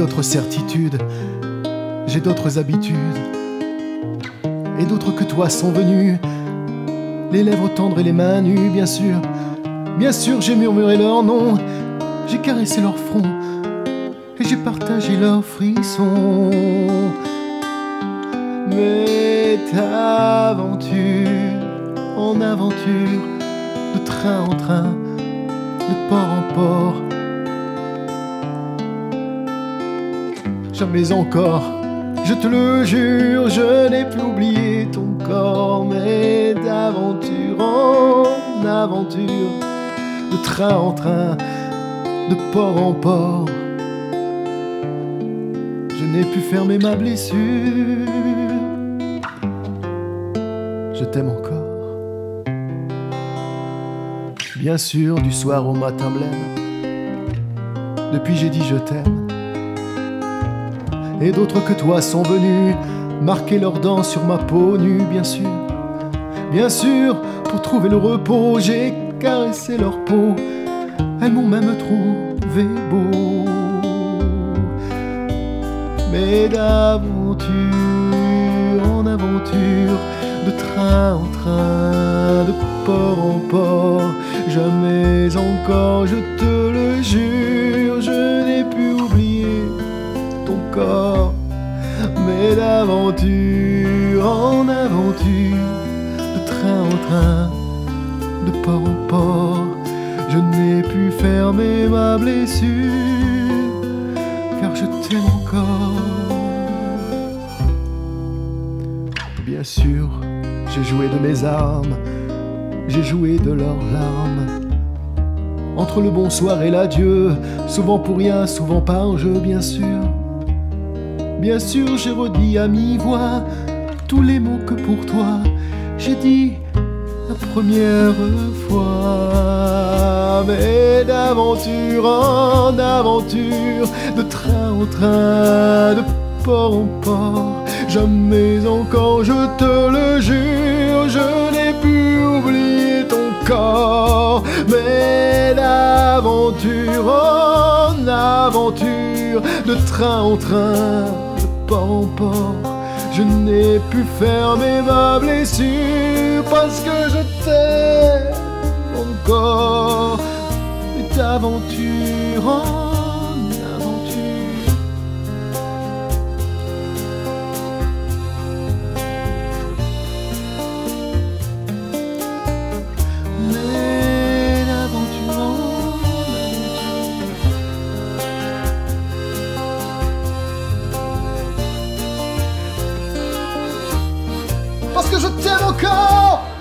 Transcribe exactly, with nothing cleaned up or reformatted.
d'autres certitudes, j'ai d'autres habitudes, et d'autres que toi sont venus, les lèvres tendres et les mains nues, bien sûr. Bien sûr, j'ai murmuré leur nom, j'ai caressé leur front, et j'ai partagé leurs frissons. Mais aventure en aventure, de train en train, de port en port, jamais encore, je te le jure, je n'ai plus oublié ton corps. Mais d'aventure en aventure, de train en train, de port en port, je n'ai pu fermer ma blessure. Je t'aime encore. Bien sûr, du soir au matin blême, depuis j'ai dit je t'aime. Et d'autres que toi sont venus marquer leurs dents sur ma peau nue, bien sûr. Bien sûr, pour trouver le repos, j'ai caressé leur peau. Elles m'ont même trouvé beau. Mais d'aventure en aventure, de train en train, de port en port, jamais encore, je te le jure, je n'ai pu oublier ton corps. Mais d'aventure en aventure, de train en train, de port en port, je n'ai pu fermer ma blessure, car je t'aime encore. Bien sûr, j'ai joué de mes armes, j'ai joué de leurs larmes. Entre le bonsoir et l'adieu, souvent pour rien, souvent par jeu, bien sûr. Bien sûr, j'ai redit à mi-voix tous les mots que pour toi j'ai dit la première fois. Mais d'aventure en aventure, de train en train, de port en port, jamais encore, je te le jure, je n'ai pu oublier ton corps. Mais d'aventure en aventure, de train en train, de port en port, je n'ai pu fermer ma blessure, parce que je t'aime encore. Et d'aventure en aventure, mais d'aventure en aventure, parce que je t'aime encore.